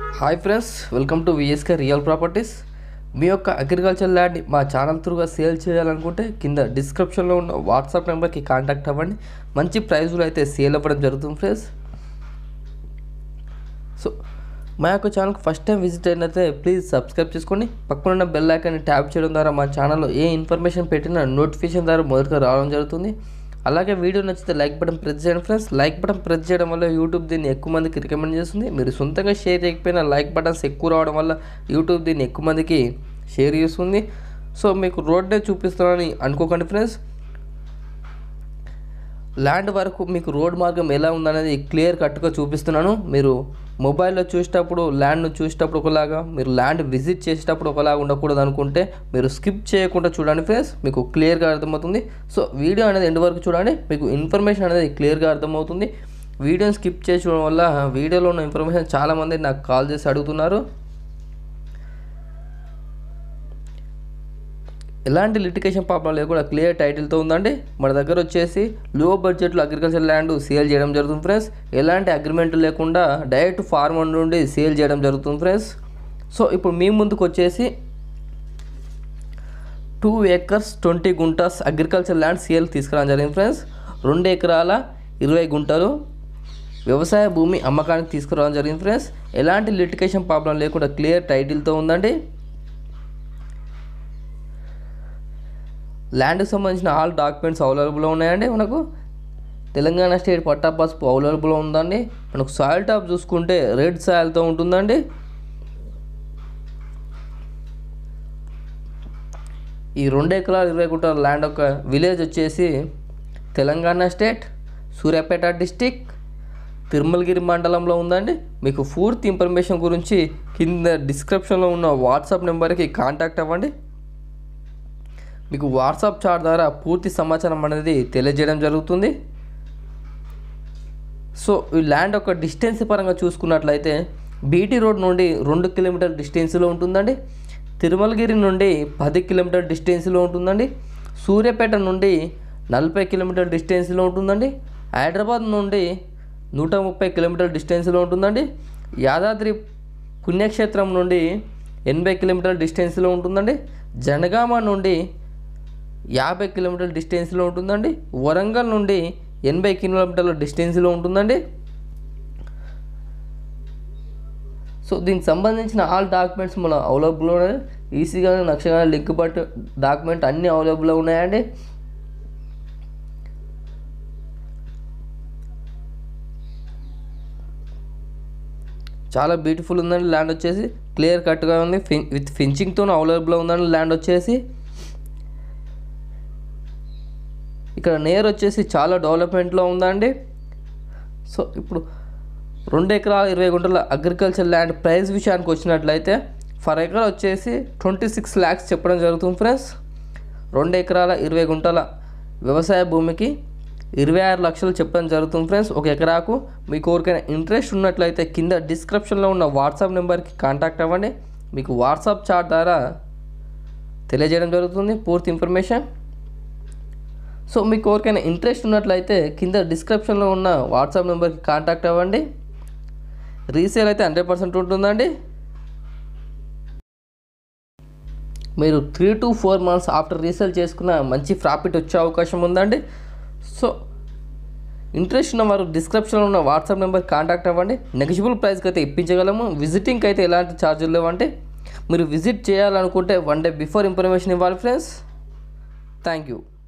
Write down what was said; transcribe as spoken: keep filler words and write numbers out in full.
Hi friends, welcome to VSK real properties. మీ యొక్క agriculture land మా ఛానల్ త్రూగా సేల్ చేయాలనుకుంటే కింద డిస్క్రిప్షన్లో ఉన్న వాట్సాప్ నెంబర్కి కాంటాక్ట్ అవ్వండి. మంచి ప్రైజ్లో అయితే సేల్ అవ్వడం జరుగుతుంది ఫ్రెండ్స్. సో మా యొక్క ఛానల్కి ఫస్ట్ టైం విజిట్ అయినైతే ప్లీజ్ సబ్స్క్రైబ్ చేసుకోండి. పక్కన ఉన్న బెల్ ఐకాన్ని ట్యాప్ చేయడం ద్వారా మా ఛానల్లో ఏ ఇన్ఫర్మేషన్ పెట్టినా నోటిఫికేషన్ ద్వారా మొదటగా రావడం జరుగుతుంది. అలాగే వీడియో నచ్చితే లైక్ బటన్ ప్రెస్ చేయండి ఫ్రెండ్స్. లైక్ బటన్ ప్రెస్ చేయడం వల్ల యూట్యూబ్ దీన్ని ఎక్కువ మందికి రికమెండ్ చేస్తుంది. మీరు సొంతంగా షేర్ చేయకపోయినా లైక్ బటన్స్ ఎక్కువ రావడం వల్ల యూట్యూబ్ దీన్ని ఎక్కువ మందికి షేర్ చేస్తుంది. సో మీకు రోడ్డే చూపిస్తున్నానని అనుకోకండి ఫ్రెండ్స్. ల్యాండ్ వరకు మీకు రోడ్ మార్గం ఎలా ఉందనేది క్లియర్ కట్గా చూపిస్తున్నాను. మీరు మొబైల్లో చూసేటప్పుడు ల్యాండ్ను చూసేటప్పుడు ఒకలాగా, మీరు ల్యాండ్ విజిట్ చేసేటప్పుడు ఒకలాగా ఉండకూడదు అనుకుంటే మీరు స్కిప్ చేయకుండా చూడండి ఫ్రెండ్స్, మీకు క్లియర్గా అర్థమవుతుంది. సో వీడియో అనేది ఎండ్ వరకు చూడండి, మీకు ఇన్ఫర్మేషన్ అనేది క్లియర్గా అర్థమవుతుంది. వీడియోని స్కిప్ చేసి చూడడం వల్ల వీడియోలో ఉన్న ఇన్ఫర్మేషన్ చాలామంది నాకు కాల్ చేసి అడుగుతున్నారు. ఎలాంటి లిటికేషన్ ప్రాబ్లం లేకుండా క్లియర్ టైటిల్తో ఉందండి. మన దగ్గర వచ్చేసి లో బడ్జెట్లో అగ్రికల్చర్ ల్యాండ్ సేల్ చేయడం జరుగుతుంది ఫ్రెండ్స్. ఎలాంటి అగ్రిమెంట్ లేకుండా డైరెక్ట్ ఫార్మర్ నుండి సేల్ చేయడం జరుగుతుంది ఫ్రెండ్స్. సో ఇప్పుడు మీ ముందుకు వచ్చేసి two acres twenty guntas agriculture land sale తీసుకురావడం జరిగింది ఫ్రెండ్స్. రెండు ఎకరాల ఇరవై గుంటలు వ్యవసాయ భూమి అమ్మకానికి తీసుకురావడం జరిగింది ఫ్రెండ్స్. ఎలాంటి లిటికేషన్ ప్రాబ్లం లేకుండా క్లియర్ టైటిల్తో ఉందండి. ల్యాండ్కి సంబంధించిన ఆల్ డాక్యుమెంట్స్ అవైలబుల్లో ఉన్నాయండి. మనకు తెలంగాణ స్టేట్ పట్టా పసుపు అవైలబుల్లో ఉందండి. మనకు సాయిల్ టాప్ చూసుకుంటే రెడ్ సాయిల్తో ఉంటుందండి. ఈ రెండు ఎకరాల ఇరవై గుంటల ల్యాండ్ ఒక విలేజ్ వచ్చేసి తెలంగాణ స్టేట్ సూర్యాపేట డిస్టిక్ తిరుమలగిరి మండలంలో ఉందండి. మీకు పూర్తి ఇన్ఫర్మేషన్ గురించి కింద డిస్క్రిప్షన్లో ఉన్న వాట్సాప్ నెంబర్కి కాంటాక్ట్ అవ్వండి. మీకు వాట్సాప్ చాట్ ద్వారా పూర్తి సమాచారం అనేది తెలియజేయడం జరుగుతుంది. సో ఈ ల్యాండ్ ఒక డిస్టెన్స్ పరంగా చూసుకున్నట్లయితే బీటీ రోడ్ నుండి రెండు కిలోమీటర్ డిస్టెన్స్లో ఉంటుందండి. తిరుమలగిరి నుండి పది కిలోమీటర్ డిస్టెన్స్లో ఉంటుందండి. సూర్యాపేట నుండి నలభై కిలోమీటర్ డిస్టెన్స్లో ఉంటుందండి. హైదరాబాద్ నుండి నూట ముప్పై కిలోమీటర్ డిస్టెన్స్లో ఉంటుందండి. యాదాద్రి పుణ్యక్షేత్రం నుండి ఎనభై కిలోమీటర్ డిస్టెన్స్లో ఉంటుందండి. జనగామ నుండి యాభై కిలోమీటర్ల డిస్టెన్స్లో ఉంటుందండి. వరంగల్ నుండి ఎనభై కిలోమీటర్ల డిస్టెన్స్లో ఉంటుందండి. సో దీనికి సంబంధించిన ఆల్ డాక్యుమెంట్స్ మన అవైలబుల్లో ఉన్నాయి. ఈసీగా నక్షగా లింక్ బట్ డాక్యుమెంట్ అన్నీ అవైలబుల్లో ఉన్నాయండి. చాలా బ్యూటిఫుల్ ఉందండి. ల్యాండ్ వచ్చేసి క్లియర్ కట్గా ఉంది, విత్ ఫించింగ్తో అవైలబుల్లో ఉందండి. ల్యాండ్ వచ్చేసి ఇక్కడ నేర్ వచ్చేసి చాలా డెవలప్మెంట్లో ఉందండి. సో ఇప్పుడు రెండు ఎకరాల ఇరవై గుంటల అగ్రికల్చర్ ల్యాండ్ ప్రైస్ విషయానికి వచ్చినట్లయితే ఫర్ ఎకర్ వచ్చేసి ట్వంటీ సిక్స్ ల్యాక్స్ చెప్పడం జరుగుతుంది ఫ్రెండ్స్. రెండు ఎకరాల ఇరవై గుంటల వ్యవసాయ భూమికి ఇరవై ఆరు లక్షలు చెప్పడం జరుగుతుంది ఫ్రెండ్స్ ఒక ఎకరాకు. మీకు ఎవరికైనా ఇంట్రెస్ట్ ఉన్నట్లయితే కింద డిస్క్రిప్షన్లో ఉన్న వాట్సాప్ నెంబర్కి కాంటాక్ట్ అవ్వండి. మీకు వాట్సాప్ చాట్ ద్వారా తెలియజేయడం జరుగుతుంది పూర్తి ఇన్ఫర్మేషన్. సో మీకు ఎవరికైనా ఇంట్రెస్ట్ ఉన్నట్లయితే కింద డిస్క్రిప్షన్లో ఉన్న వాట్సాప్ నెంబర్కి కాంటాక్ట్ అవ్వండి. రీసేల్ అయితే హండ్రెడ్ పర్సెంట్ ఉంటుందండి. మీరు three to four months after resale చేసుకున్న మంచి ప్రాఫిట్ వచ్చే అవకాశం ఉందండి. సో ఇంట్రెస్ట్ ఉన్న వారు డిస్క్రిప్షన్లో ఉన్న వాట్సాప్ నెంబర్కి కాంటాక్ట్ అవ్వండి. నెగిజిబుల్ ప్రైస్కి అయితే ఇప్పించగలము. విజిటింగ్కి అయితే ఎలాంటి ఛార్జీలు లేవంటే మీరు విజిట్ చేయాలనుకుంటే వన్ డే బిఫోర్ ఇన్ఫర్మేషన్ ఇవ్వాలి ఫ్రెండ్స్. Thank you.